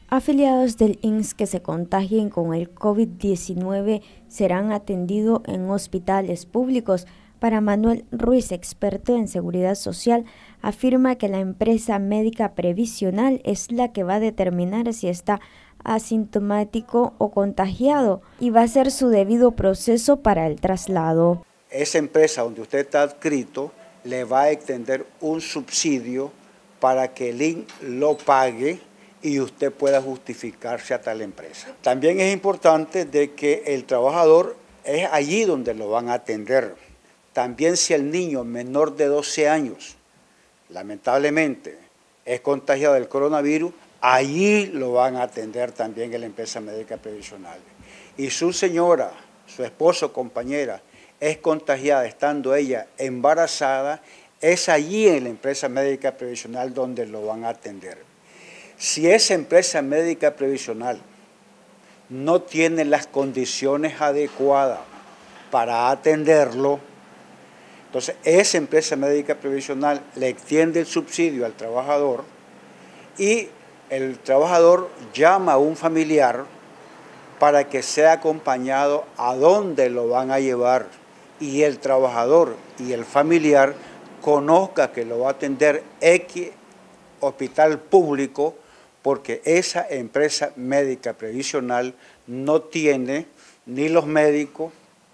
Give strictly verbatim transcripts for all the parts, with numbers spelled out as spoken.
Afiliados del I N S S que se contagien con el COVID diecinueve serán atendidos en hospitales públicos. Para Manuel Ruiz, experto en seguridad social, afirma que la empresa médica previsional es la que va a determinar si está asintomático o contagiado y va a hacer su debido proceso para el traslado. Esa empresa donde usted está adscrito le va a extender un subsidio para que el I N S S lo pague y usted pueda justificarse a tal empresa. También es importante de que el trabajador es allí donde lo van a atender. También si el niño menor de doce años, lamentablemente, es contagiado del coronavirus, allí lo van a atender también en la empresa médica previsional. Y su señora, su esposo, compañera, es contagiada estando ella embarazada, es allí en la empresa médica previsional donde lo van a atender. Si esa empresa médica previsional no tiene las condiciones adecuadas para atenderlo, entonces esa empresa médica previsional le extiende el subsidio al trabajador y el trabajador llama a un familiar para que sea acompañado a dónde lo van a llevar y el trabajador y el familiar conozca que lo va a atender X hospital público, porque esa empresa médica previsional no tiene ni los médicos,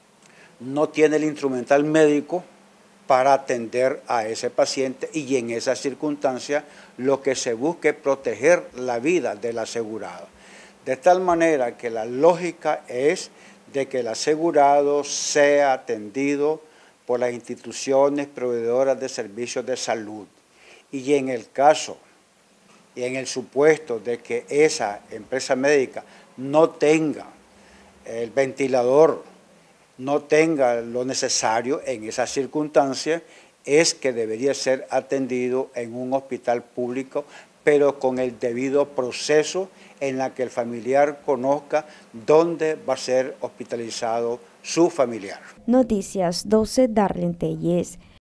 no tiene el instrumental médico para atender a ese paciente, y en esa circunstancia lo que se busca es proteger la vida del asegurado. De tal manera que la lógica es de que el asegurado sea atendido por las instituciones proveedoras de servicios de salud. Y en el caso y en el supuesto de que esa empresa médica no tenga el ventilador, no tenga lo necesario en esa circunstancia, es que debería ser atendido en un hospital público, pero con el debido proceso en la que el familiar conozca dónde va a ser hospitalizado su familiar. Noticias doce, Darlene Telles.